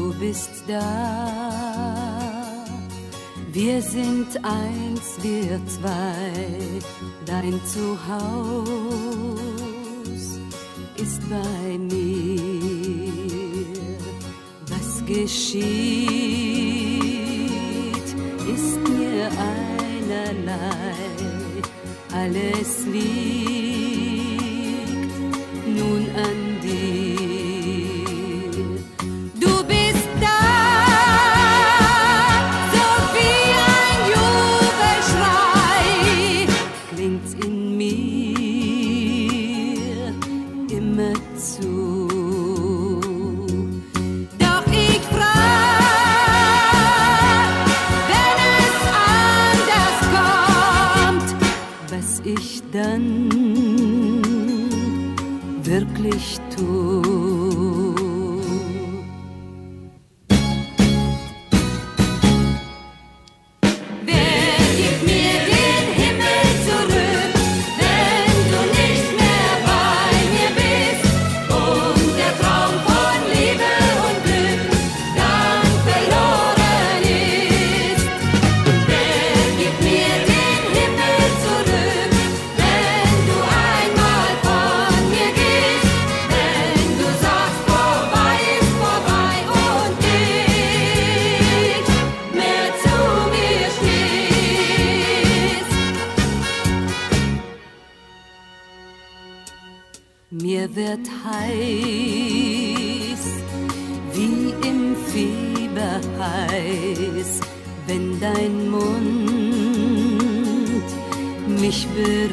Du bist da, wir sind eins, wir zwei, dein Zuhause ist bei mir. Was geschieht, ist mir einerlei, alles liegt nun an dir. Du bist da, so wie ein Jubelschrei, klingt's in mir immerzu. Doch ich frag, wenn es anders kommt, was ich dann wirklich tu. Mir wird heiß, wie im Fieber heiß, wenn dein Mund mich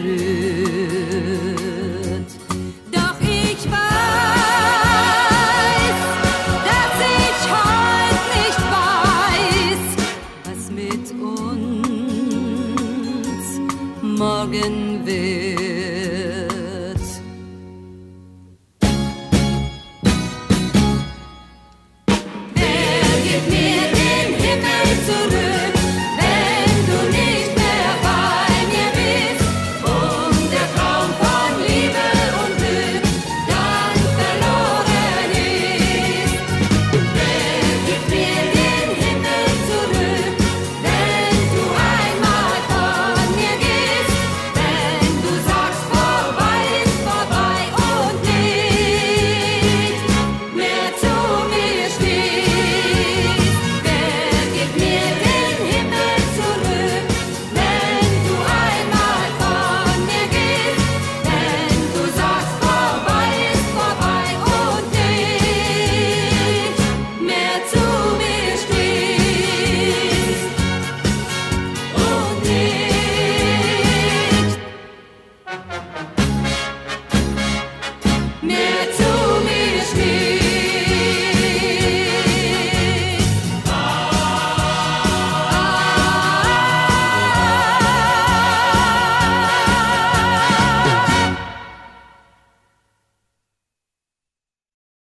berührt. Doch ich weiß, dass ich heut nicht weiß, was mit uns morgen wird. Mir